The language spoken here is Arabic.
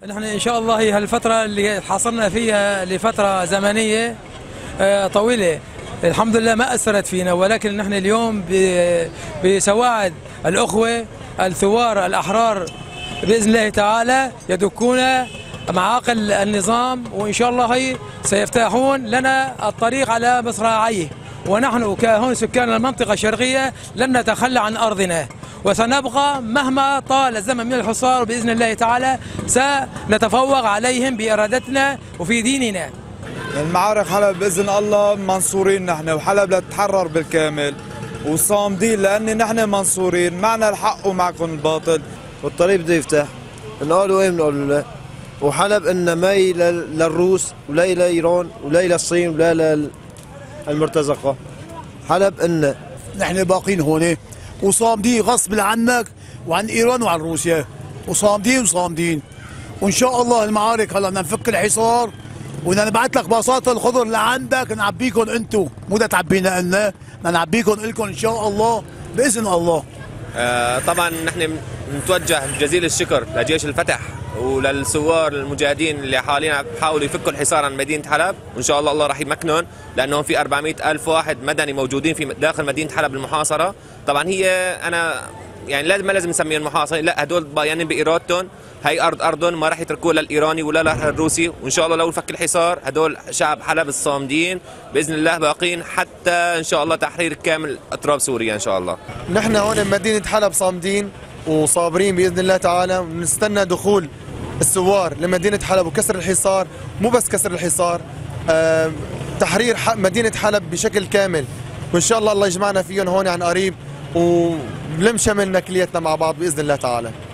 نحن ان شاء الله هي هالفتره اللي حاصلنا فيها لفتره زمنيه طويله، الحمد لله ما اثرت فينا، ولكن نحن اليوم بسواعد الاخوه الثوار الاحرار باذن الله تعالى يدكون معاقل النظام، وان شاء الله هي سيفتحون لنا الطريق على مصراعيه، ونحن كهون سكان المنطقه الشرقيه لن نتخلى عن ارضنا، وسنبقى مهما طال الزمن من الحصار، وبإذن الله تعالى سنتفوق عليهم بإرادتنا وفي ديننا. المعارك حلب بإذن الله منصورين نحن، وحلب لتتحرر بالكامل وصامدين، لأن نحن منصورين، معنا الحق ومعكم الباطل. والطريق بده يفتح، نقولوا ايه بنقولوا لا، وحلب إن ما للروس ولا إلى إيران ولا إلى الصين ولا للمرتزقة. حلب إن نحن باقين هون وصامدين غصب عنك وعن ايران وعن روسيا، وصامدين وان شاء الله المعارك هلا بدنا نفك الحصار، وبدنا نبعث لك باصات الخضر لعندك نعبيكم انتم، مو بدها تعبينا لنا، بدنا نعبيكم لكم ان شاء الله باذن الله. طبعا نحن نتوجه جزيل الشكر لجيش الفتح وللثوار المجاهدين اللي حاليا بحاولوا يفكوا الحصار عن مدينه حلب، وان شاء الله راح يمكنهم، لانه في 400,000 واحد مدني موجودين في داخل مدينه حلب المحاصره. طبعا هي انا يعني ما لازم نسميهم محاصره، لا هدول باينين بارادتهم، هي ارضهم ما راح يتركوها للايراني ولا للروسي، وان شاء الله لو فك الحصار هدول شعب حلب الصامدين باذن الله باقين حتى ان شاء الله تحرير كامل اطراف سوريا ان شاء الله. نحن هون بمدينه حلب صامدين وصابرين باذن الله تعالى، ونستنى دخول الثوار لمدينه حلب وكسر الحصار، مو بس كسر الحصار، تحرير مدينه حلب بشكل كامل، وان شاء الله الله يجمعنا فيهم هون عن قريب ونلم شملنا كلياتنا مع بعض باذن الله تعالى.